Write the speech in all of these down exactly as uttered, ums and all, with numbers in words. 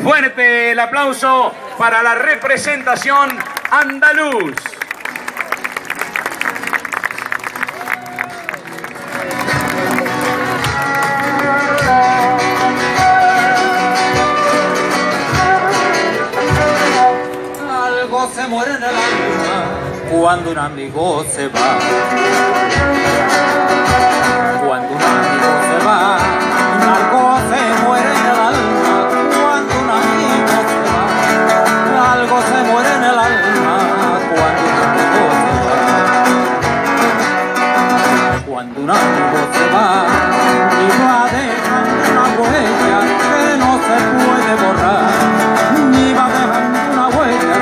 Fuerte el aplauso para la representación andaluz. Algo se muere en el alma cuando un amigo se va. Cuando un amigo se va, algo se muere en el alma. Cuando un amigo se va, algo se muere en el alma. Cuando un amigo se va, cuando un amigo se va y va dejando una huella que no se puede borrar, ni va dejando una huella.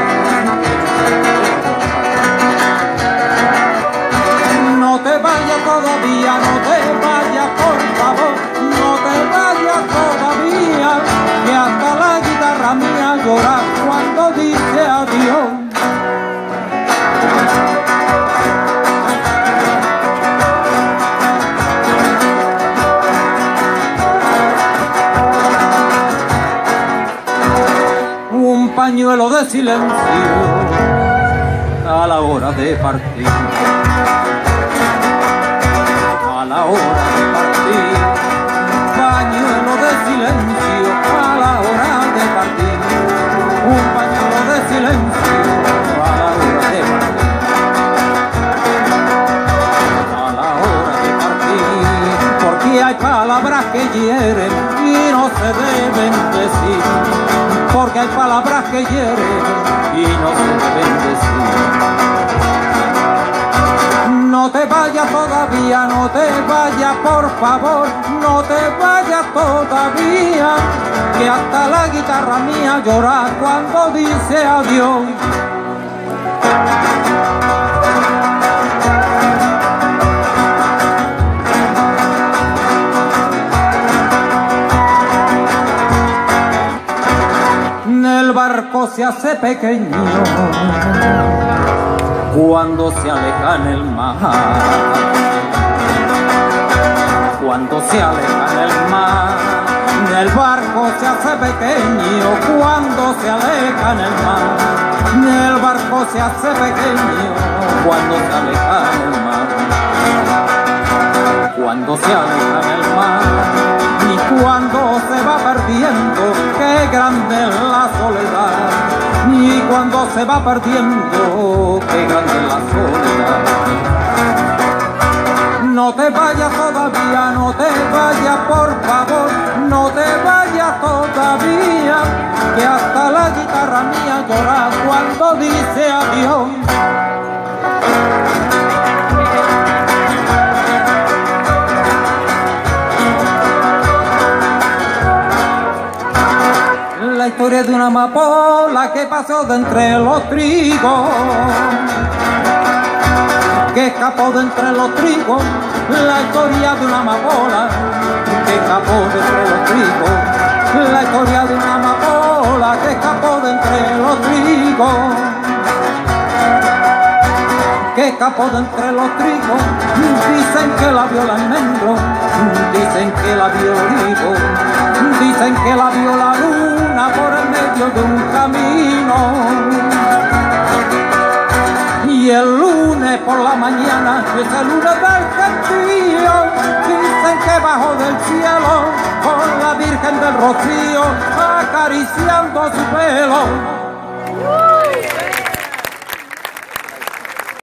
No te vayas todavía, no te vayas, por favor, no te vayas todavía, que hasta la guitarra mía llora cuando dice adiós. Un pañuelo de silencio a la hora de partir. A la hora de partir, pañuelo de silencio, a la hora de partir, un pañuelo de silencio, a la hora de partir, a la hora de partir, porque hay palabras que hieren y no se deben decir, porque hay palabras que hieren y no se deben decir. No te vayas todavía, no te vayas, por favor, no te vayas todavía, que hasta la guitarra mía llora cuando dice adiós. El barco se hace pequeño cuando se aleja en el mar, cuando se aleja en el mar, el barco se hace pequeño cuando se aleja en el mar, el barco se hace pequeño cuando se aleja en el mar, cuando se aleja en el mar, y cuando se va perdiendo, qué grande es la soledad. Y cuando se va perdiendo, qué grande es la soledad. No te vayas todavía, no te vayas, por favor, no te vayas todavía, que hasta la guitarra mía llora cuando dice adiós. La historia de una amapola que pasó de entre los trigos, que escapó de entre los trigos, la historia de una amapola que escapó de entre los trigos, la historia de una amapola que escapó de entre los trigos, que escapó de entre los trigos. Dicen que la vio el almendro, dicen que la vio el olivo, dicen que la vio la luna por el medio de un camino. Y el lunes por la mañana, ese lunes del gentío, dicen que bajó del cielo con la Virgen del Rocío acariciando su pelo.